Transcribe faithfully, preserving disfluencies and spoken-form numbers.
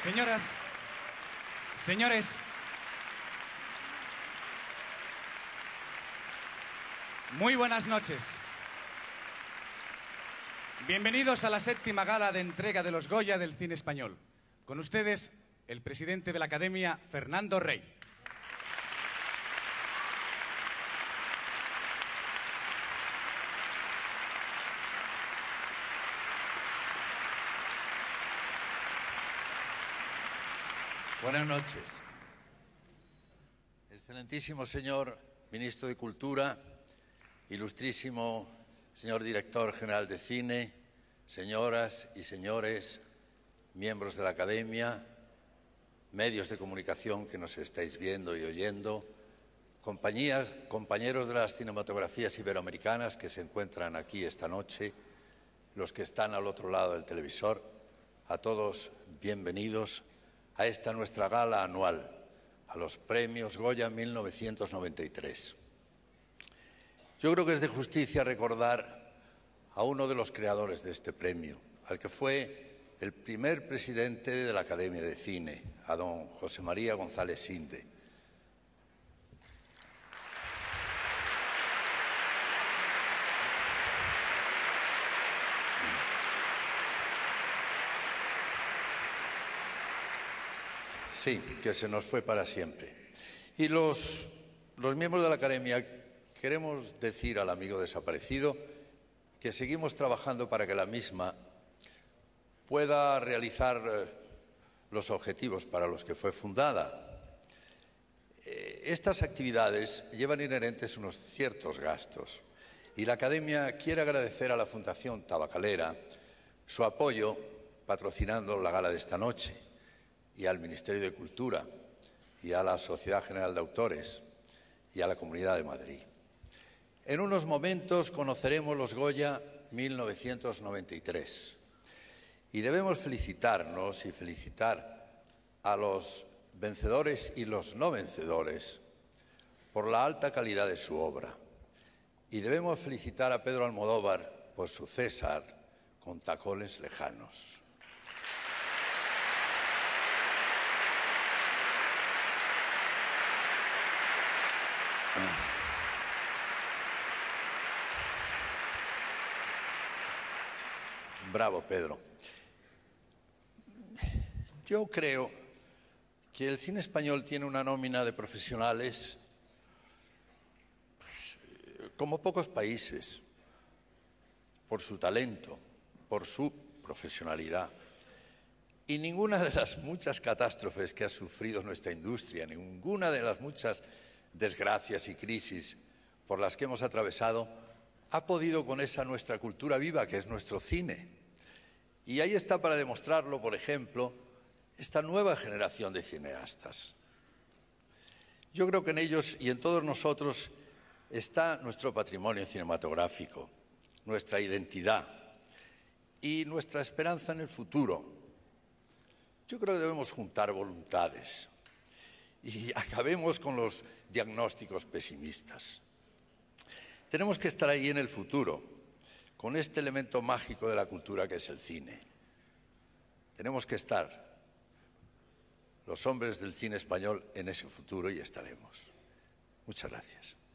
Señoras, señores, muy buenas noches. Bienvenidos a la séptima gala de entrega de los Goya del cine español. Con ustedes, el presidente de la Academia, Fernando Rey. Buenas noches. Excelentísimo señor Ministro de Cultura, ilustrísimo señor Director General de Cine, señoras y señores, miembros de la Academia, medios de comunicación que nos estáis viendo y oyendo, compañías, compañeros de las cinematografías iberoamericanas que se encuentran aquí esta noche, los que están al otro lado del televisor, a todos bienvenidos a esta nuestra gala anual, a los Premios Goya mil novecientos noventa y tres. Yo creo que es de justicia recordar a uno de los creadores de este premio, al que fue el primer presidente de la Academia de Cine, a don José María González Sinde. Sí, que se nos fue para siempre. Y los, los miembros de la Academia queremos decir al amigo desaparecido que seguimos trabajando para que la misma pueda realizar los objetivos para los que fue fundada. Estas actividades llevan inherentes unos ciertos gastos y la Academia quiere agradecer a la Fundación Tabacalera su apoyo patrocinando la gala de esta noche, y al Ministerio de Cultura, y a la Sociedad General de Autores, y a la Comunidad de Madrid. En unos momentos conoceremos los Goya mil novecientos noventa y tres y debemos felicitarnos y felicitar a los vencedores y los no vencedores por la alta calidad de su obra. Y debemos felicitar a Pedro Almodóvar por su César con tacones lejanos. Bravo, Pedro. Yo creo que el cine español tiene una nómina de profesionales pues, como pocos países, por su talento, por su profesionalidad. Y ninguna de las muchas catástrofes que ha sufrido nuestra industria, ninguna de las muchas desgracias y crisis por las que hemos atravesado, ha podido con esa nuestra cultura viva que es nuestro cine. Y ahí está para demostrarlo, por ejemplo, esta nueva generación de cineastas. Yo creo que en ellos y en todos nosotros está nuestro patrimonio cinematográfico, nuestra identidad y nuestra esperanza en el futuro. Yo creo que debemos juntar voluntades y acabemos con los diagnósticos pesimistas. Tenemos que estar ahí en el futuro, con este elemento mágico de la cultura que es el cine. Tenemos que estar, los hombres del cine español, en ese futuro y estaremos. Muchas gracias.